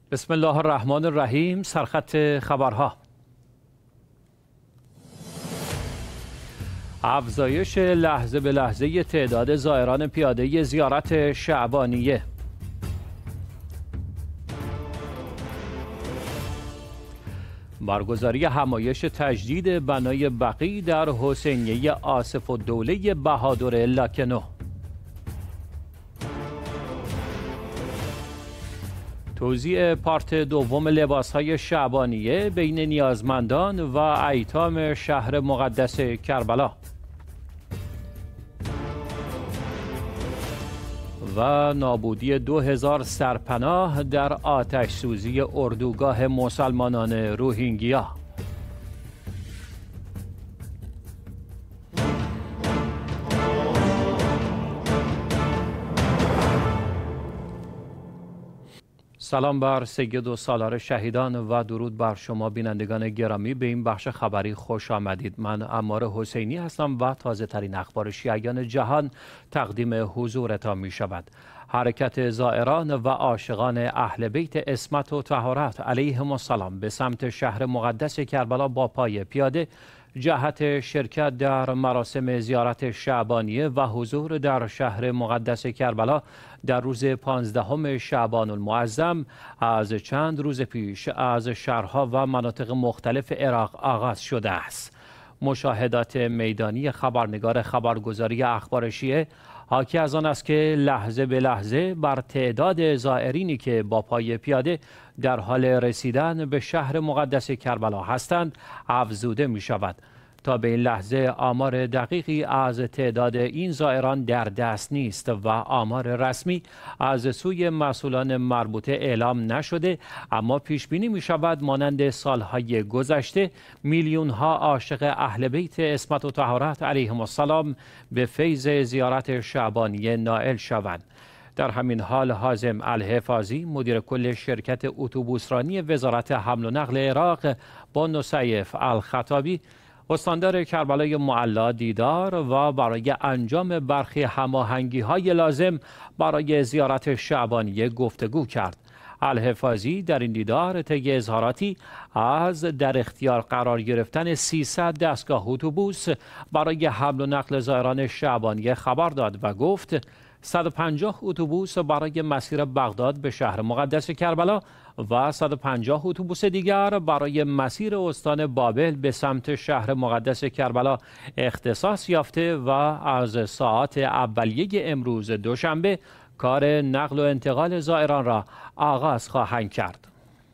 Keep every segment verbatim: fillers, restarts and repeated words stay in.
بسم الله الرحمن الرحیم. سرخط خبرها. افزایش لحظه به لحظه تعداد زائران پیاده زیارت شعبانیه. برگزاری همایش تجدید بنای بقی در حسینیه آصف الدوله بهادر لکنه. توزیع پارت دوم لباسهای شعبانیه بین نیازمندان و ایتام شهر مقدس کربلا. و نابودی دو هزار سرپناه در آتش سوزی اردوگاه مسلمانان روهینگیا. سلام بر سید و سالار شهیدان و درود بر شما بینندگان گرامی. به این بخش خبری خوش آمدید. من عمار حسینی هستم و تازه ترین اخبار شیعیان جهان تقدیم حضورتان می شود. حرکت زائران و عاشقان اهل بیت عصمت و طهارت علیهم السلام به سمت شهر مقدس کربلا با پای پیاده جهت شرکت در مراسم زیارت شعبانیه و حضور در شهر مقدس کربلا در روز پانزدهم شعبان المعظم از چند روز پیش از شهرها و مناطق مختلف عراق آغاز شده است. مشاهدات میدانی خبرنگار خبرگزاری اخبار شیعه حاکی از آن است که لحظه به لحظه بر تعداد زائرینی که با پای پیاده در حال رسیدن به شهر مقدس کربلا هستند افزوده می شود. تا به این لحظه آمار دقیقی از تعداد این زائران در دست نیست و آمار رسمی از سوی مسئولان مربوطه اعلام نشده، اما پیش بینی می شود مانند سالهای گذشته میلیون ها عاشق اهل بیت عصمت و طهارت علیهم السلام به فیض زیارت شعبانیه نائل شوند. در همین حال حازم الحفاظی مدیر کل شرکت اتوبوسرانی وزارت حمل و نقل عراق با نصیف الخطابی استاندار کربلای معلا دیدار و برای انجام برخی هماهنگی‌های لازم برای زیارت شعبانیه گفتگو کرد. الحفاظی در این دیدار طی اظهاراتی از در اختیار قرار گرفتن سیصد دستگاه اتوبوس برای حمل و نقل زائران شعبانیه خبر داد و گفت صد و پنجاه اتوبوس برای مسیر بغداد به شهر مقدس کربلا و صد و پنجاه اتوبوس دیگر برای مسیر استان بابل به سمت شهر مقدس کربلا اختصاص یافته و از ساعات اولیه امروز دوشنبه کار نقل و انتقال زائران را آغاز خواهند کرد.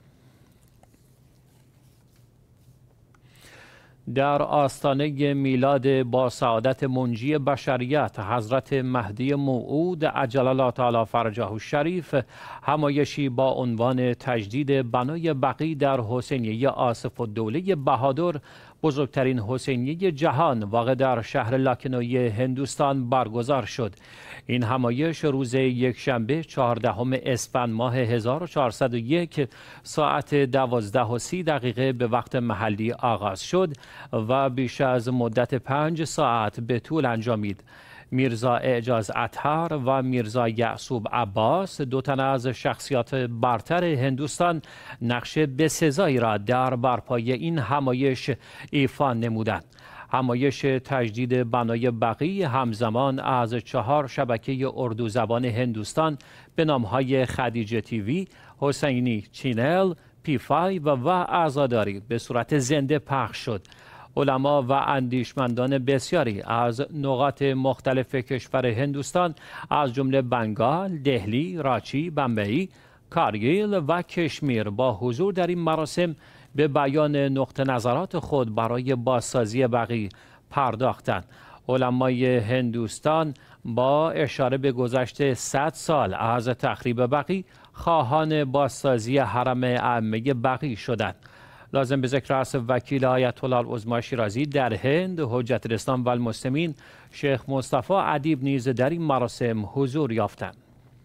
در آستانه میلاد با سعادت منجی بشریت حضرت مهدی موعود عجل الله تعالی فرجه الشریف همایشی با عنوان تجدید بنای بقی در حسینیه آصف الدوله بهادر، بزرگترین حسینیه جهان واقع در شهر لکنه هندوستان برگزار شد. این همایش روز یکشنبه چهاردهم اسفند ماه هزار و چهارصد و یک ساعت دوازده و سی دقیقه به وقت محلی آغاز شد و بیش از مدت پنج ساعت به طول انجامید. میرزا اعجاز اطهر و میرزا یعصوب عباس، دو تن از شخصیات برتر هندوستان، نقش بسزایی را در برپای این همایش ایفا نمودند. همایش تجدید بنای بقی همزمان از چهار شبکه اردو زبان هندوستان به نامهای خدیجه تیوی، حسینی چینل، پی فایو و عزاداری به صورت زنده پخش شد. علما و اندیشمندان بسیاری از نقاط مختلف کشور هندوستان از جمله بنگال، دهلی، راچی، بمبئی، کارگیل و کشمیر با حضور در این مراسم به بیان نقطه نظرات خود برای بازسازی بقی پرداختند. علمای هندوستان با اشاره به گذشت صد سال از تخریب بقی خواهان بازسازی حرم ائمه بقی شدند. لازم به ذکر است وکیل آیت الله العظمی شیرازی در هند حجت الاسلام و المسلمین شیخ مصطفی ادیب نیز در این مراسم حضور یافتند.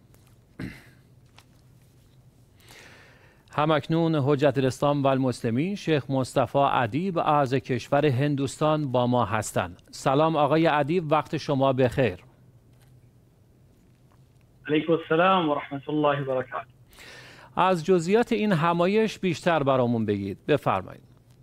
همکنون حجت الاسلام و المسلمین شیخ مصطفی ادیب از کشور هندوستان با ما هستند. سلام آقای ادیب، وقت شما بخیر. علیکم السلام و رحمت الله و برکاته. از جزئیات این همایش بیشتر برامون بگید. بفرمایید.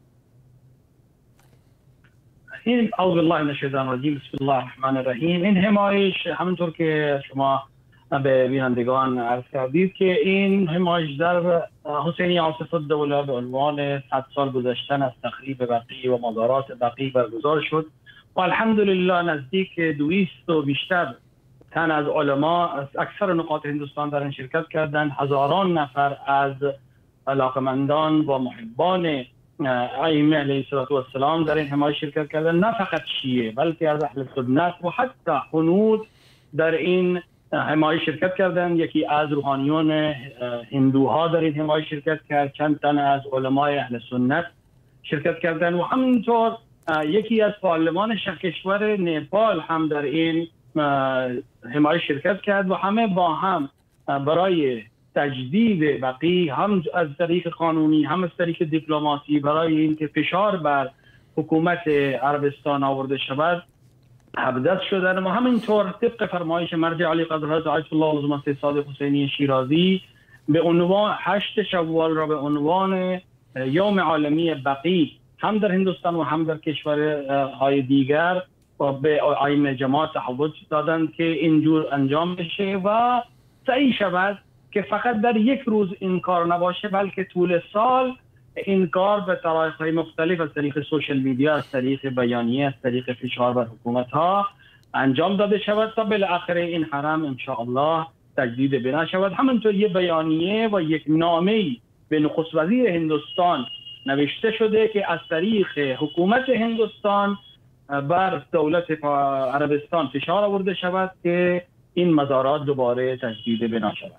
این اعوذ بالله من الشیطان الرجیم بسم الله الرحمن الرحیم. این همایش همونطور که شما به بینندگان عرض کردید که این همایش در حسینی عاصف الدوله به عنوان صد سال گذشتن از تخریب بقیع و مزارات بقیع برگزار شد و الحمدلله نزدیک دویست و بیشتر تن از علما از اکثر نقاط هندوستان در این شرکت کردند. هزاران نفر از علاقمندان و محبان ائمه علیه السلام در این همایش شرکت کردند، نه فقط شیعه بلکه از اهل سنت و حتی هنود در این همایش شرکت کردند. یکی از روحانیون هندوها در این همایش شرکت کرد، چند تن از علمای اهل سنت شرکت کردند و همینطور یکی از پارلمان شهکشور نپال هم در این همایش شرکت کرد و همه با هم برای تجدید بقیع هم از طریق قانونی هم از طریق دیپلماسی برای اینکه فشار بر حکومت عربستان آورده شود حبدست شدن و همینطور طبق فرمایش مرجع علی قدرت آیت الله العظمى صادق حسینی شیرازی به عنوان هشت شوال را به عنوان یوم عالمی بقیع هم در هندوستان و هم در کشورهای دیگر و به ائمه جماعت تحویل دادند که اینجور انجام بشه و سعی شود که فقط در یک روز این کار نباشه بلکه طول سال این کار به طرایق‌های مختلف از طریق سوشل میدیا، از طریق بیانیه، از طریق فشار بر حکومت ها انجام داده شود تا بالاخره این حرم ان شاء الله تجدید بنا شود. همینطور یک بیانیه و یک نامه‌ای به نخست وزیر هندوستان نوشته شده که از طریق حکومت هندوستان بر دولت عربستان فشار آورده شود که این مزارات دوباره تجدید بنا شود.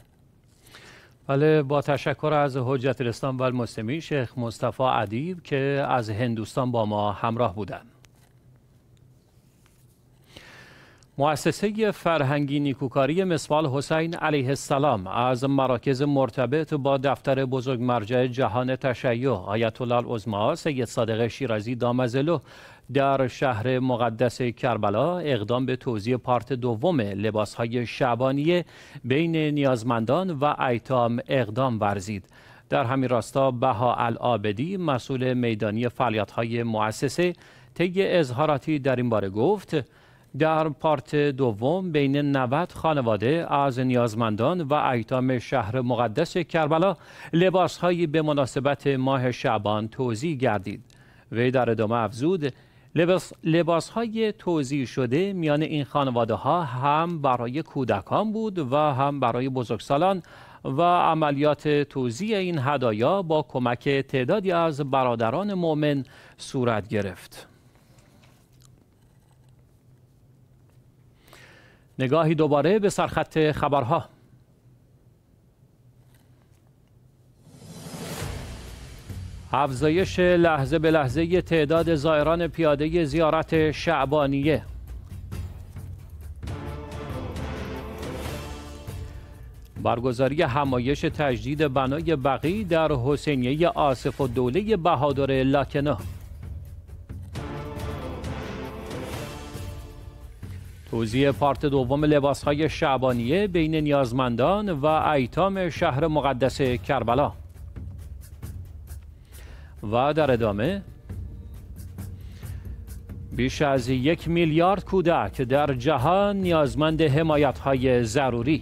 بله، با تشکر از حجت الاسلام و المسلمین شیخ مصطفی ادیب که از هندوستان با ما همراه بودند. مؤسسه فرهنگی نیکوکاری مصباح الحسین علیه السلام از مراکز مرتبط با دفتر بزرگ مرجع جهان تشیع آیت الله العظمی سید صادق شیرازی دامظله در شهر مقدس کربلا اقدام به توزیع پارت دوم لباسهای شعبانیه بین نیازمندان و ایتام اقدام ورزید. در همین راستا بهاءالعابدی مسئول میدانی فعالیت‌های مؤسسه طی اظهاراتی در این باره گفت در پارت دوم بین نود خانواده از نیازمندان و ایتام شهر مقدس کربلا لباسهایی به مناسبت ماه شعبان توزیع گردید. وی در ادامه افزود لباس لباسهای توزیع شده میان این خانواده ها هم برای کودکان بود و هم برای بزرگسالان و عملیات توزیع این هدایا با کمک تعدادی از برادران مؤمن صورت گرفت. نگاهی دوباره به سرخط خبرها. افزایش لحظه به لحظه تعداد زائران پیاده زیارت شعبانیه. برگزاری همایش تجدید بنای بقیع در حسینیه عاصف الدوله بهادر لاکنه. توزیع پارت دوم لباسهای شعبانیه بین نیازمندان و ایتام شهر مقدس کربلا. و در ادامه بیش از یک میلیارد کودک در جهان نیازمند حمایت‌های ضروری.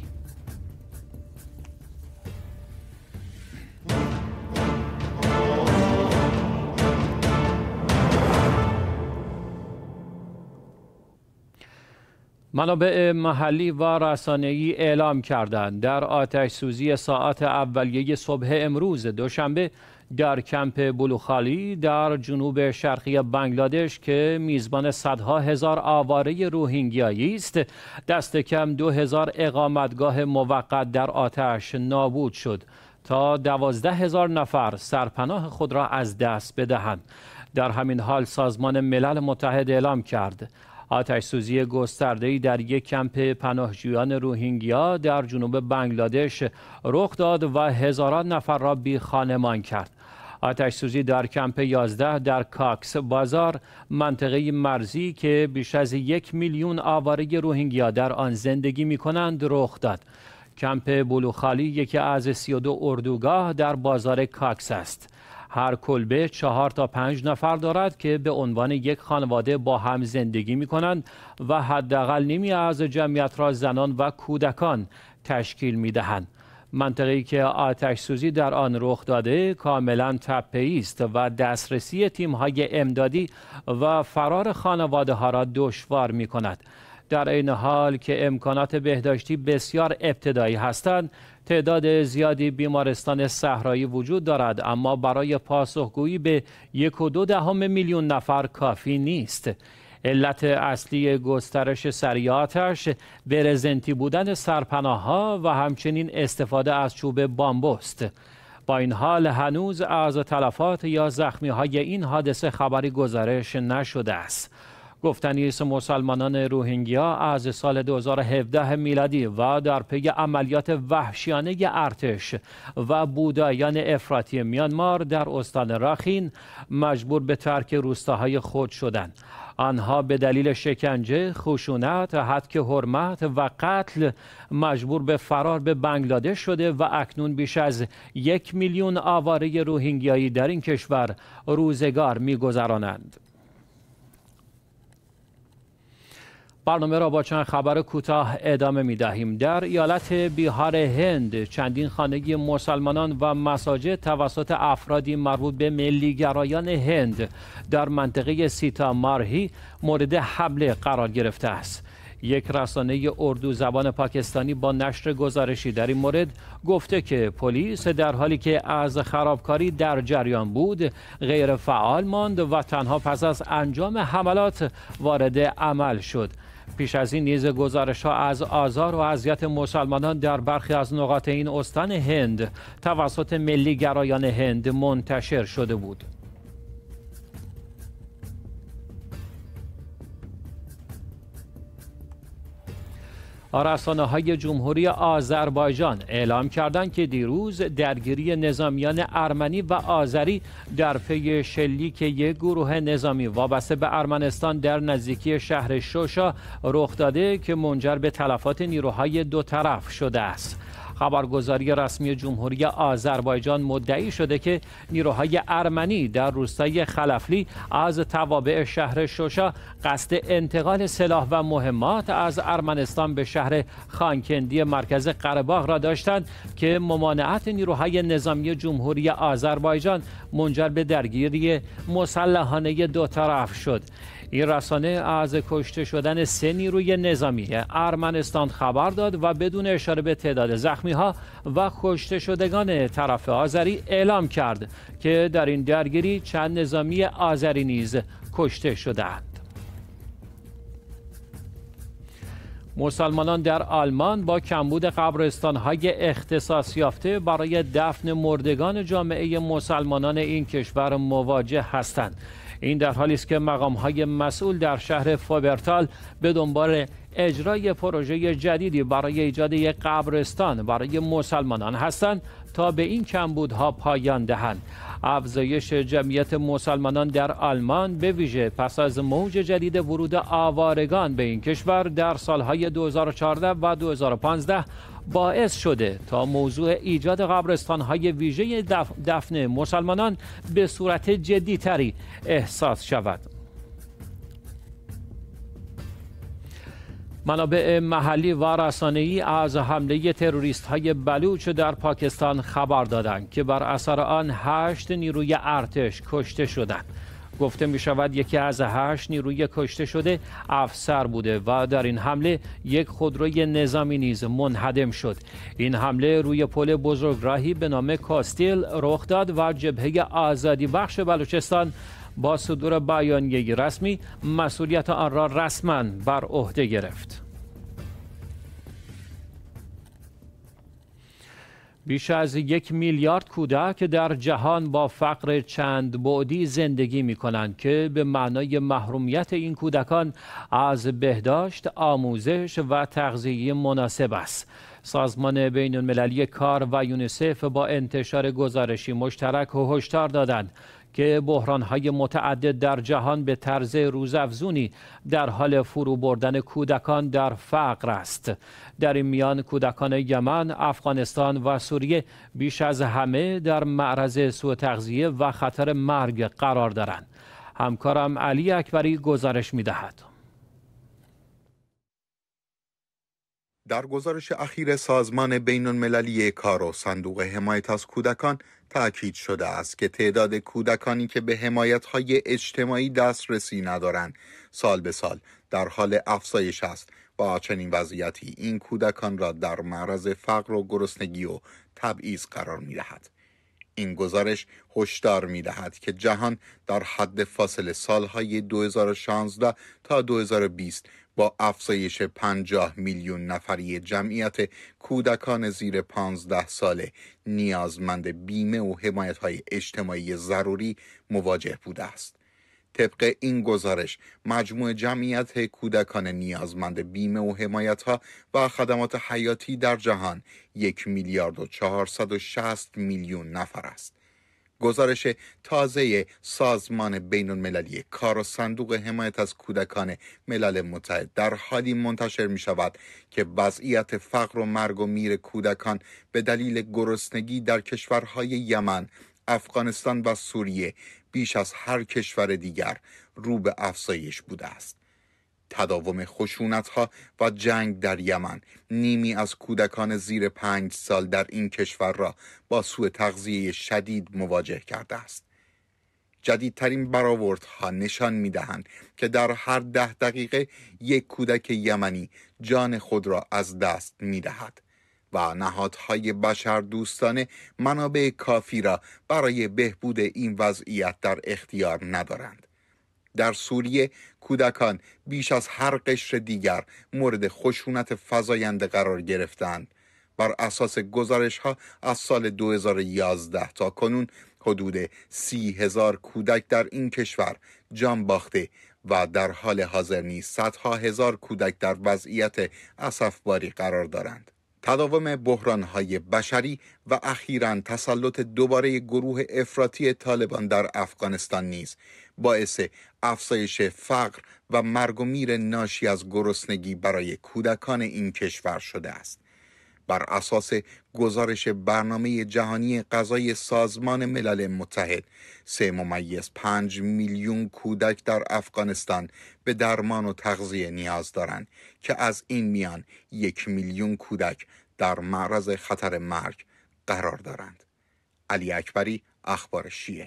منابع محلی و رسانه‌ای اعلام کردند در آتش سوزی ساعات اولیه صبح امروز دوشنبه در کمپ بلوخالی در جنوب شرقی بنگلادش که میزبان صدها هزار آواره روهینگیایی است، دست کم دو هزار اقامتگاه موقت در آتش نابود شد تا دوازده هزار نفر سرپناه خود را از دست بدهند. در همین حال سازمان ملل متحد اعلام کرد آتش سوزی گسترده‌ای در یک کمپ پناهجویان روهینگیا در جنوب بنگلادش رخ داد و هزاران نفر را بی خانمان کرد. آتش سوزی در کمپ یازده در کاکس بازار، منطقه مرزی که بیش از یک میلیون آواره روهینگیا در آن زندگی می کنند رخ داد. کمپ بلوخالی یکی از سی و دو اردوگاه در بازار کاکس است. هر کلبه چهار تا پنج نفر دارد که به عنوان یک خانواده با هم زندگی می کنند و حداقل نیمی از جمعیت را زنان و کودکان تشکیل می دهند. منطقه‌ای که آتش سوزی در آن رخ داده کاملا تپه‌ای است و دسترسی تیم‌های امدادی و فرار خانواده ها را دشوار می کند. در این حال که امکانات بهداشتی بسیار ابتدایی هستند، تعداد زیادی بیمارستان صحرایی وجود دارد، اما برای پاسخگویی به یک و دو دهم میلیون نفر کافی نیست. علت اصلی گسترش سریع آتش برزنتی بودن سرپناه‌ها و همچنین استفاده از چوب بامبو است. با این حال هنوز از تلفات یا زخمی‌های این حادثه خبری گزارش نشده است. گفتنی است مسلمانان روهینگیا از سال دو هزار و هفده میلادی و در پی عملیات وحشیانه ارتش و بودایان افراطی میانمار در استان راخین مجبور به ترک روستاهای خود شدند. آنها به دلیل شکنجه، خشونت، هتک حرمت و قتل مجبور به فرار به بنگلادش شده و اکنون بیش از یک میلیون آواره روهینگیایی در این کشور روزگار می‌گذرانند. برنامه را با چند خبر کوتاه ادامه می دهیم. در ایالت بیهار هند چندین خانگی مسلمانان و مساجد توسط افرادی مربوط به ملیگرایان هند در منطقه سیتامارهی مورد حمله قرار گرفته است. یک رسانه اردو زبان پاکستانی با نشر گزارشی در این مورد گفته که پلیس در حالی که از خرابکاری در جریان بود غیر فعال ماند و تنها پس از انجام حملات وارد عمل شد. پیش از این نیز گزارش‌ها از آزار و اذیت مسلمانان در برخی از نقاط این استان هند توسط ملیگرایان هند منتشر شده بود. رسانه‌های جمهوری آذربایجان اعلام کردند که دیروز درگیری نظامیان ارمنی و آذری در پی شلیک یک گروه نظامی وابسته به ارمنستان در نزدیکی شهر شوشا رخ داده که منجر به تلفات نیروهای دو طرف شده است. خبرگزاری رسمی جمهوری آذربایجان مدعی شده که نیروهای ارمنی در روستای خلفلی از توابع شهر شوشا قصد انتقال سلاح و مهمات از ارمنستان به شهر خانکندی مرکز قره‌باغ را داشتند که ممانعت نیروهای نظامی جمهوری آذربایجان منجر به درگیری مسلحانه دو طرف شد. این رسانه از کشته شدن سه نیروی نظامی ارمنستان خبر داد و بدون اشاره به تعداد زخمی‌ها و کشته شدگان طرف آذری اعلام کرد که در این درگیری چند نظامی آذری نیز کشته شدند. مسلمانان در آلمان با کمبود قبرستان‌های اختصاص یافته برای دفن مردگان جامعه مسلمانان این کشور مواجه هستند. این در حالی است که مقام‌های مسئول در شهر فوبرتال به دنبال اجرای پروژه جدیدی برای ایجاد یک قبرستان برای مسلمانان هستند تا به این کمبودها پایان دهند. افزایش جمعیت مسلمانان در آلمان به ویژه پس از موج جدید ورود آوارگان به این کشور در سالهای دو هزار و چهارده و دو هزار و پانزده باعث شده تا موضوع ایجاد قبرستان‌های ویژه دف... دفن مسلمانان به صورت جدی‌تری احساس شود. منابع محلی و رسانه‌ای از حمله تروریست‌های بلوچ در پاکستان خبر دادند که بر اثر آن هشت نیروی ارتش کشته شدند. گفته می شود یکی از هشت نیروی کشته شده افسر بوده و در این حمله یک خودروی نظامی نیز منهدم شد. این حمله روی پل بزرگراهی به نام کاستیل رخ داد و جبهه آزادی بخش بلوچستان با صدور بیانیه رسمی مسئولیت آن را رسما بر عهده گرفت. بیش از یک میلیارد کودک در جهان با فقر چند بعدی زندگی می کنند که به معنای محرومیت این کودکان از بهداشت، آموزش و تغذیه مناسب است. سازمان بین المللی کار و یونیسف با انتشار گزارشی مشترک هشدار دادند که بحران‌های متعدد در جهان به طرز روزافزونی در حال فرو بردن کودکان در فقر است. در این میان کودکان یمن، افغانستان و سوریه بیش از همه در معرض سوء تغذیه و خطر مرگ قرار دارند. همکارم علی اکبری گزارش می‌دهد. در گزارش اخیر سازمان بین المللی کار و صندوق حمایت از کودکان تأکید شده است که تعداد کودکانی که به حمایت‌های اجتماعی دسترسی ندارند سال به سال در حال افزایش است و چنین وضعیتی این کودکان را در معرض فقر و گرسنگی و تبعیض قرار می‌دهد. این گزارش هشدار می‌دهد که جهان در حد فاصله سالهای دو هزار و شانزده تا دو هزار و بیست با افزایش پنجاه میلیون نفری جمعیت کودکان زیر پانزده ساله نیازمند بیمه و حمایت‌های اجتماعی ضروری مواجه بوده است. طبق این گزارش مجموع جمعیت کودکان نیازمند بیمه و حمایت‌ها و خدمات حیاتی در جهان یک میلیارد و چهارصد و شصت میلیون نفر است. گزارش تازه سازمان بین المللی کار و صندوق حمایت از کودکان ملل متحد در حالی منتشر می شود که وضعیت فقر و مرگ و میر کودکان به دلیل گرسنگی در کشورهای یمن، افغانستان و سوریه بیش از هر کشور دیگر رو به افزایش بوده است. تداوم خشونت‌ها و جنگ در یمن نیمی از کودکان زیر پنج سال در این کشور را با سوء تغذیه شدید مواجه کرده است. جدیدترین برآوردها نشان می‌دهند که در هر ده دقیقه یک کودک یمنی جان خود را از دست می‌دهد و نهادهای بشردوستانه منابع کافی را برای بهبود این وضعیت در اختیار ندارند. در سوریه کودکان بیش از هر قشر دیگر مورد خشونت فزاینده قرار گرفتند. بر اساس گزارش ها از سال دو هزار و یازده تا کنون حدود سی هزار کودک در این کشور جان باخته و در حال حاضر نیز صدها هزار کودک در وضعیت اسفباری قرار دارند. تداوم بحران‌های بشری و اخیراً تسلط دوباره گروه افراطی طالبان در افغانستان نیز باعث افزایش فقر و مرگ و میر ناشی از گرسنگی برای کودکان این کشور شده است. بر اساس گزارش برنامه جهانی غذایی سازمان ملل متحد، سه ممیز پنج میلیون کودک در افغانستان به درمان و تغذیه نیاز دارند که از این میان یک میلیون کودک در معرض خطر مرگ قرار دارند. علی اکبری، اخبار شیعه.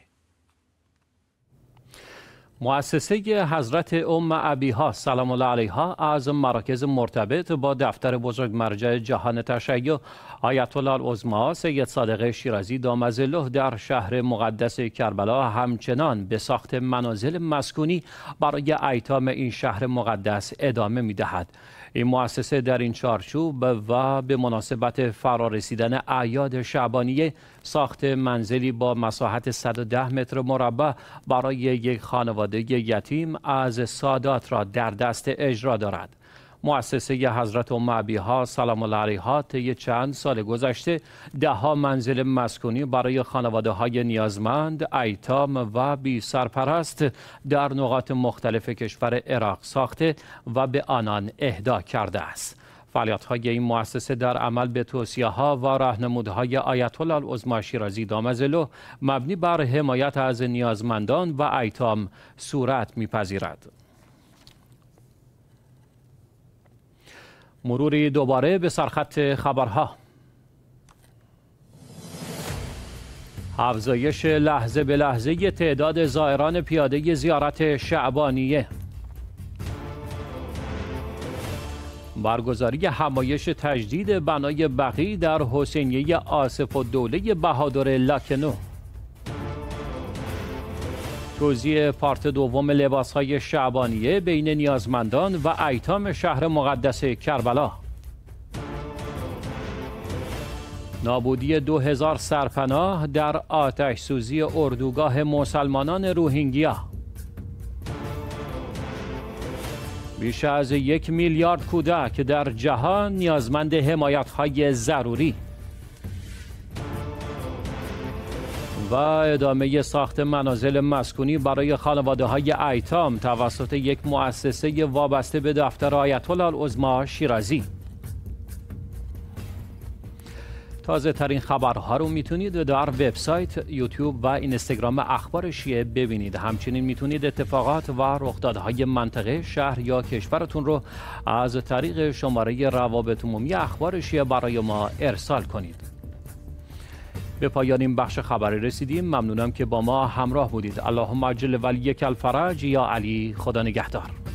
مؤسسه حضرت ام ابیها سلام الله علیها از مراکز مرتبط با دفتر بزرگ مرجع جهان تشیع آیت الله العظما سید صادق شیرازی دامظله در شهر مقدس کربلا همچنان به ساخت منازل مسکونی برای ایتام این شهر مقدس ادامه می‌دهد. این مؤسسه در این چارچوب و به مناسبت فرارسیدن اعیاد شعبانیه ساخت منزلی با مساحت صد و ده متر مربع برای یک خانواده یتیم از سادات را در دست اجرا دارد. مؤسسه حضرت ام ابیها سلام الله علیها طی چند سال گذشته دهها منزل مسکونی برای خانواده های نیازمند، ایتام و بی سرپرست در نقاط مختلف کشور عراق ساخته و به آنان اهدا کرده است. فعالیت‌های این مؤسسه در عمل به توصیه‌ها و راهنمودهای آیت الله العظما شیرازی دامظله مبنی بر حمایت از نیازمندان و ایتام صورت می‌پذیرد. مروری دوباره به سرخط خبرها. افزایش لحظه به لحظه تعداد زائران پیاده زیارت شعبانیه. برگزاری همایش تجدید بنای بقی در حسینیه آصف الدوله بهادر لاکنو. توزیع پارت دوم لباس‌های شعبانیه بین نیازمندان و ایتام شهر مقدس کربلا. نابودی دو هزار سرپناه در آتش سوزی اردوگاه مسلمانان روهینگیا. بیش از یک میلیارد کودک در جهان نیازمند حمایت‌های ضروری. و ادامه ساخت منازل مسکونی برای خانواده های ایتام توسط یک مؤسسه وابسته به دفتر آیت الله العظما شیرازی. تازه ترین خبرها رو میتونید در وبسایت، یوتیوب و اینستاگرام اخبار شیعه ببینید. همچنین میتونید اتفاقات و رخدادهای منطقه، شهر یا کشورتون رو از طریق شماره روابط عمومی اخبار شیعه برای ما ارسال کنید. به پایان این بخش خبری رسیدیم. ممنونم که با ما همراه بودید. اللهم عجل ولیک الفرج یا علی. خدا نگهدار.